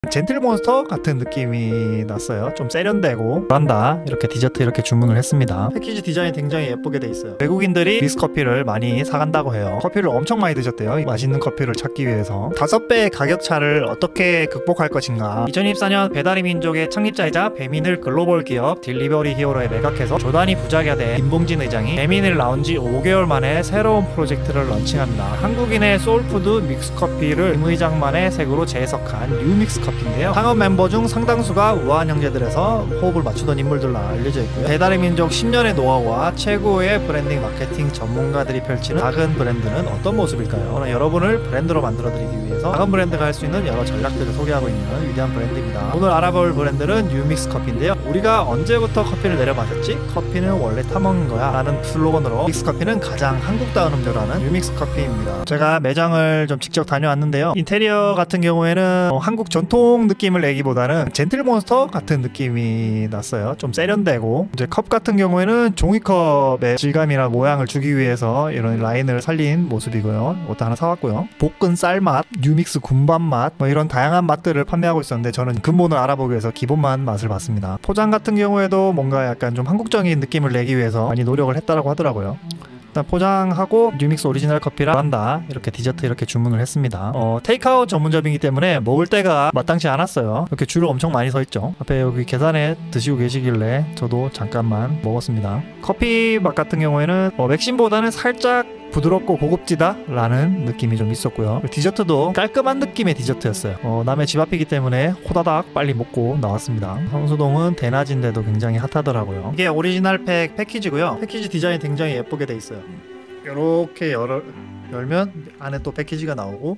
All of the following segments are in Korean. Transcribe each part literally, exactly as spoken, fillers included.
젠틀몬스터 같은 느낌이 났어요. 좀 세련되고 그런다. 이렇게 디저트 이렇게 주문을 했습니다. 패키지 디자인 굉장히 예쁘게 돼 있어요. 외국인들이 믹스커피를 많이 사간다고 해요. 커피를 엄청 많이 드셨대요. 맛있는 커피를 찾기 위해서. 다섯 배의 가격 차를 어떻게 극복할 것인가. 이천이십사 년 배달의 민족의 창립자이자 배민을 글로벌 기업 딜리버리 히어로에 매각해서 조단위 부자가 된 김봉진 의장이 배민을 나온 지 오 개월 만에 새로운 프로젝트를 런칭합니다. 한국인의 소울푸드 믹스커피를 김 의장만의 색으로 재해석한 뉴믹스커피 인데요. 창업 멤버 중 상당수가 우아한 형제들에서 호흡을 맞추던 인물들로 알려져 있고요. 배달의 민족 십 년의 노하우와 최고의 브랜딩 마케팅 전문가들이 펼치는 작은 브랜드는 어떤 모습일까요? 저는 여러분을 브랜드로 만들어드리기 위해서 작은 브랜드가 할 수 있는 여러 전략들을 소개하고 있는 위대한 브랜드입니다. 오늘 알아볼 브랜드는 뉴믹스 커피인데요. 우리가 언제부터 커피를 내려 마셨지? 커피는 원래 타먹는 거야 라는 슬로건으로 믹스 커피는 가장 한국다운 음료라는 뉴믹스 커피입니다. 제가 매장을 좀 직접 다녀왔는데요. 인테리어 같은 경우에는 어, 한국 전통 느낌을 내기보다는 젠틀몬스터 같은 느낌이 났어요. 좀 세련되고 이제 컵 같은 경우에는 종이컵의 질감이나 모양을 주기 위해서 이런 라인을 살린 모습이고요. 이것도 하나 사왔고요. 볶은 쌀맛, 뉴믹스 군밤 맛, 뭐 이런 다양한 맛들을 판매하고 있었는데 저는 근본을 알아보기 위해서 기본만 맛을 봤습니다. 포장 같은 경우에도 뭔가 약간 좀 한국적인 느낌을 내기 위해서 많이 노력을 했다라고 하더라고요. 일단 포장하고 뉴믹스 오리지널 커피랑 한다. 이렇게 디저트 이렇게 주문을 했습니다. 어, 테이크아웃 전문점이기 때문에 먹을 때가 마땅치 않았어요. 이렇게 줄을 엄청 많이 서 있죠. 앞에 여기 계산에 드시고 계시길래 저도 잠깐만 먹었습니다. 커피 맛 같은 경우에는 어, 맥심보다는 살짝 부드럽고 고급지다 라는 느낌이 좀 있었고요. 디저트도 깔끔한 느낌의 디저트였어요. 어, 남의 집 앞이기 때문에 호다닥 빨리 먹고 나왔습니다. 성수동은 대낮인데도 굉장히 핫하더라고요. 이게 오리지널 팩 패키지고요. 패키지 디자인 굉장히 예쁘게 돼 있어요. 이렇게 열어, 열면 안에 또 패키지가 나오고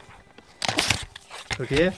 여기에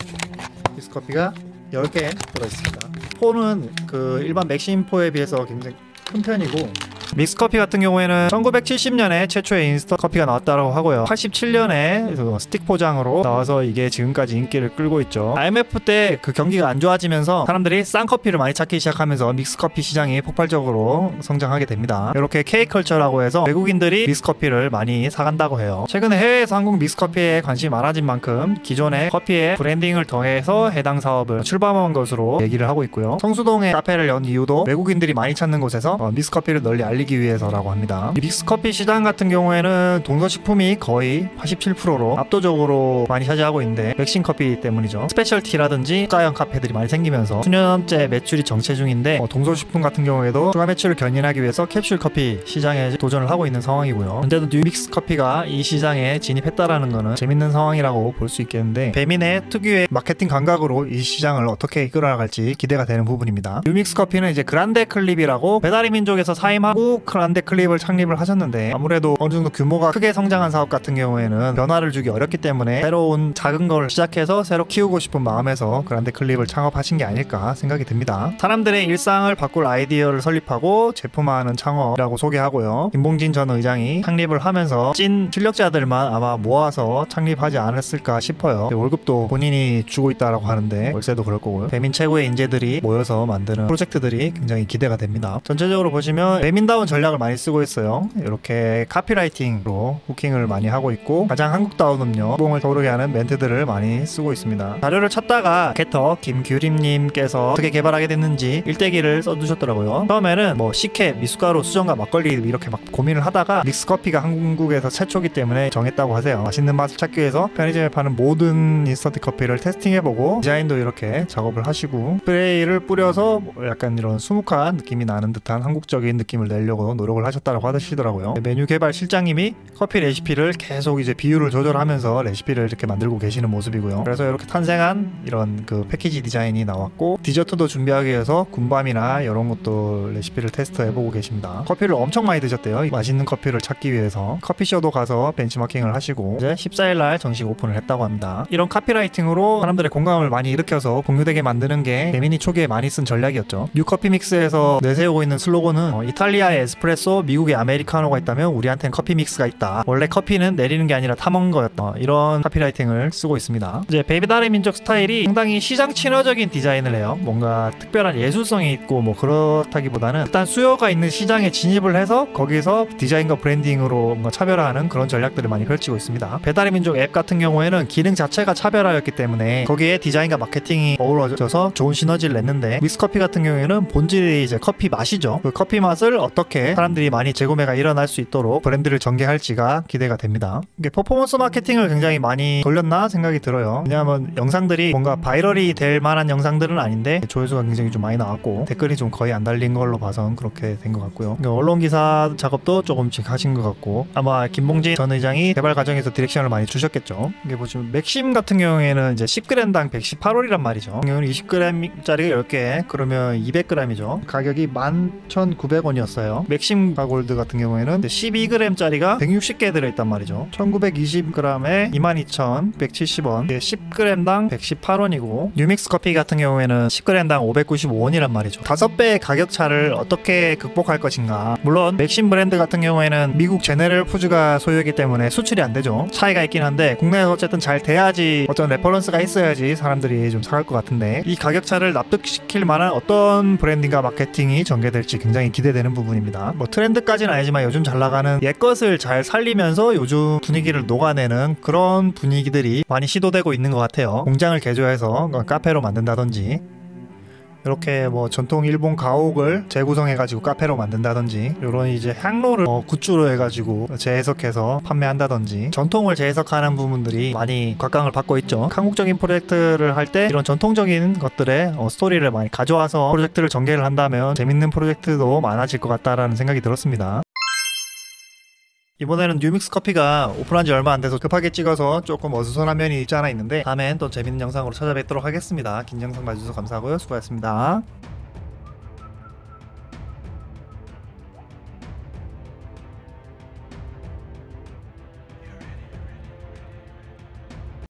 믹스커피가 열 개 들어있습니다. 포는 그 일반 맥심포에 비해서 굉장히 큰 편이고 믹스커피 같은 경우에는 천구백칠십 년에 최초의 인스턴트 커피가 나왔다고 하고요. 팔십칠 년에 스틱 포장으로 나와서 이게 지금까지 인기를 끌고 있죠. 아이엠에프 때 그 경기가 안 좋아지면서 사람들이 싼 커피를 많이 찾기 시작하면서 믹스커피 시장이 폭발적으로 성장하게 됩니다. 이렇게 K컬처라고 해서 외국인들이 믹스커피를 많이 사간다고 해요. 최근에 해외에서 한국 믹스커피에 관심이 많아진 만큼 기존의 커피의 브랜딩을 더해서 해당 사업을 출범한 것으로 얘기를 하고 있고요. 성수동에 카페를 연 이유도 외국인들이 많이 찾는 곳에서 믹스커피를 널리 알리기 기 위해서라고 합니다. 이 믹스커피 시장 같은 경우에는 동서식품이 거의 팔십칠 퍼센트로 압도적으로 많이 차지하고 있는데 맥심커피 때문이죠. 스페셜티라든지 저가형 카페들이 많이 생기면서 수년째 매출이 정체 중인데 어, 동서식품 같은 경우에도 추가 매출을 견인하기 위해서 캡슐 커피 시장에 도전을 하고 있는 상황이고요. 근데도 뉴믹스 커피가 이 시장에 진입했다라는 거는 재밌는 상황이라고 볼 수 있겠는데 배민의 특유의 마케팅 감각으로 이 시장을 어떻게 이끌어나갈지 기대가 되는 부분입니다. 뉴믹스 커피는 이제 그란데 클립이라고 배달의 민족에서 사임하고 그란데 클립을 창립을 하셨는데 아무래도 어느 정도 규모가 크게 성장한 사업 같은 경우에는 변화를 주기 어렵기 때문에 새로운 작은 걸 시작해서 새로 키우고 싶은 마음에서 그란데 클립을 창업하신 게 아닐까 생각이 듭니다. 사람들의 일상을 바꿀 아이디어를 설립하고 제품화하는 창업이라고 소개하고요. 김봉진 전 의장이 창립을 하면서 찐 실력자들만 아마 모아서 창립하지 않았을까 싶어요. 월급도 본인이 주고 있다라고 하는데 월세도 그럴 거고요. 배민 최고의 인재들이 모여서 만드는 프로젝트들이 굉장히 기대가 됩니다. 전체적으로 보시면 배민다운 전략을 많이 쓰고 있어요. 이렇게 카피라이팅으로 후킹을 많이 하고 있고 가장 한국다운 음료 뽕을 떠오르게 하는 멘트들을 많이 쓰고 있습니다. 자료를 찾다가 게터 김규림님께서 어떻게 개발하게 됐는지 일대기를 써두셨더라고요. 처음에는 뭐 식혜, 미숫가루, 수정과 막걸리 이렇게 막 고민을 하다가 믹스커피가 한국에서 최초기 때문에 정했다고 하세요. 맛있는 맛을 찾기 위해서 편의점에 파는 모든 인스턴트 커피를 테스팅해보고 디자인도 이렇게 작업을 하시고 스프레이를 뿌려서 약간 이런 수묵한 느낌이 나는 듯한 한국적인 느낌을 내려고 노력을 하셨다고 하시더라고요. 메뉴 개발 실장님이 커피 레시피를 계속 이제 비율을 조절하면서 레시피를 이렇게 만들고 계시는 모습이고요. 그래서 이렇게 탄생한 이런 그 패키지 디자인이 나왔고 디저트도 준비하기 위해서 군밤이나 이런 것도 레시피를 테스트해보고 계십니다. 커피를 엄청 많이 드셨대요. 맛있는 커피를 찾기 위해서 커피쇼도 가서 벤치마킹을 하시고 이제 십사 일날 정식 오픈을 했다고 합니다. 이런 카피라이팅으로 사람들의 공감을 많이 일으켜서 공유되게 만드는 게 배민이 초기에 많이 쓴 전략이었죠. 뉴커피 믹스에서 내세우고 있는 슬로건은 어, 이탈리아의 한국에 에스프레소, 미국에 아메리카노가 있다면 우리한테는 커피 믹스가 있다. 원래 커피는 내리는 게 아니라 타먹는 거였다. 이런 카피라이팅을 쓰고 있습니다. 이제 베이비달의 민족 스타일이 상당히 시장 친화적인 디자인을 해요. 뭔가 특별한 예술성이 있고 뭐 그렇다기보다는 일단 수요가 있는 시장에 진입을 해서 거기서 디자인과 브랜딩으로 뭔가 차별화하는 그런 전략들을 많이 펼치고 있습니다. 배달의 민족 앱 같은 경우에는 기능 자체가 차별화였기 때문에 거기에 디자인과 마케팅이 어우러져서 좋은 시너지를 냈는데, 믹스커피 같은 경우에는 본질이 이제 커피 맛이죠. 그 커피 맛을 어떻게 사람들이 많이 재구매가 일어날 수 있도록 브랜드를 전개할지가 기대가 됩니다. 이게 퍼포먼스 마케팅을 굉장히 많이 돌렸나 생각이 들어요. 왜냐하면 영상들이 뭔가 바이럴이 될 만한 영상들은 아닌데 조회수가 굉장히 좀 많이 나왔고 댓글이 좀 거의 안 달린 걸로 봐선 그렇게 된 것 같고요. 그러니까 언론 기사 작업도 조금씩 하신 것 같고, 아마 김봉진 전 의장이 개발 과정에서 디렉션을 많이 주셨겠죠. 이게 보시면 맥심 같은 경우에는 이제 십 그램당 백십팔 원이란 말이죠. 경우는 이십 그램짜리가 열 개, 그러면 이백 그램이죠. 가격이 만 천구백 원이었어요. 맥심 가골드 같은 경우에는 십이 그램짜리가 백육십 개 들어있단 말이죠. 천구백이십 그램에 이만 이천백칠십 원, 십 그램당 백십팔 원이고, 뉴믹스 커피 같은 경우에는 십 그램당 오백구십오 원이란 말이죠. 다섯 배의 가격 차를 어떻게 극복할 것인가. 물론 맥심 브랜드 같은 경우에는 미국 제네럴 푸즈가 소유이기 때문에 수출이 안 되죠. 차이가 있긴 한데 국내에서 어쨌든 잘 돼야지, 어떤 레퍼런스가 있어야지 사람들이 좀 사갈 것 같은데, 이 가격 차를 납득시킬 만한 어떤 브랜딩과 마케팅이 전개될지 굉장히 기대되는 부분입니다. 뭐 트렌드까지는 아니지만 요즘 잘 나가는 옛것을 잘 살리면서 요즘 분위기를 녹아내는 그런 분위기들이 많이 시도되고 있는 것 같아요. 공장을 개조해서 카페로 만든다든지, 이렇게 뭐 전통 일본 가옥을 재구성해가지고 카페로 만든다든지, 이런 이제 향로를 어 굿즈로 해가지고 재해석해서 판매한다든지, 전통을 재해석하는 부분들이 많이 곽강을 받고 있죠. 한국적인 프로젝트를 할 때 이런 전통적인 것들의 어 스토리를 많이 가져와서 프로젝트를 전개를 한다면 재밌는 프로젝트도 많아질 것 같다라는 생각이 들었습니다. 이번에는 뉴믹스 커피가 오픈한 지 얼마 안 돼서 급하게 찍어서 조금 어수선한 면이 있지 않아 있는데, 다음엔 또 재밌는 영상으로 찾아뵙도록 하겠습니다. 긴 영상 봐주셔서 감사하고요. 수고하셨습니다.